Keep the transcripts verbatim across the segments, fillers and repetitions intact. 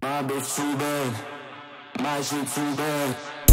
My bitch too bad, my shit too bad.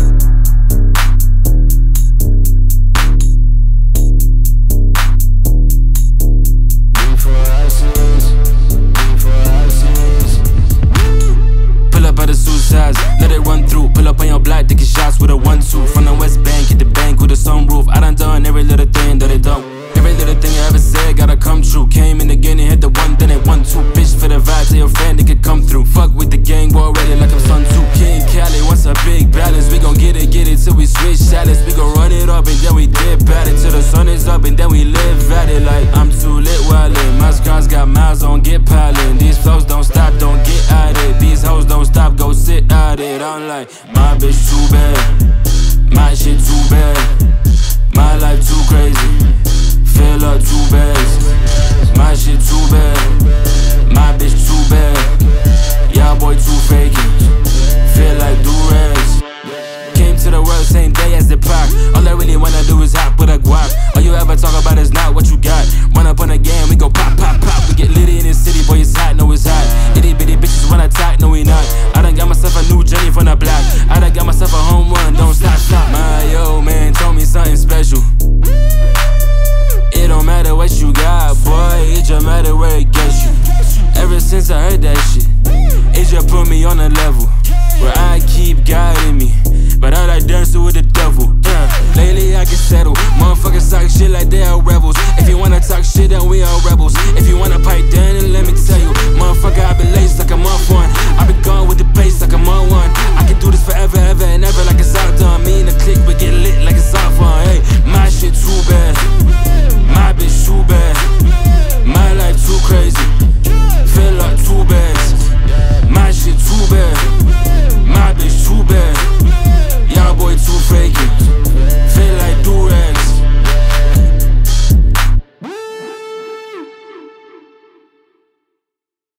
Before houses, before houses. Pull up at the suicides, let it run through. Pull up on your block, taking shots with a one two. From the Westbank, hit the bank with a sunroof. I done done every little thing that they don't. Every little thing I ever said gotta come true. Came in again and hit the one, then it one two. Bitch for the vibe, tell your friend they could come through. Fuck with the gang, already like I'm Sun Tzu. King Khaled wants a big balance. We gon' get it, get it till we switch salads. We gon' run it up and then we dip at it till the sun is up and then we live at it. Like I'm too lit wildin'. My scars got miles on, get piling. These flows don't stop, don't get at it. These hoes don't stop, go sit at it. I'm like, my bitch too bad, my shit too bad, my life too crazy. Fill up two bags, my shit too bad, my bitch too bad, y'all boy too faking, feel like do-rags. Came to the world same day as the pack. All I really wanna do is hop with a guap. All you ever talk about is not what you got. Run up on a game, we go pop, pop, pop. We get litty in this city, boy it's hot, no it's hot. Itty bitty bitches wanna attack, no we not. I done got myself a new journey from the block. I done got myself a home run, don't stop, stop. My yo man told me something special. It don't matter what you got, boy, it just matter where it gets you. Ever since I heard that shit, it just put me on a level where I keep guiding me, but I like dancing with the devil. Yeah. Lately I get settled, motherfuckers talk shit like they are rebels. If you wanna talk shit, then we are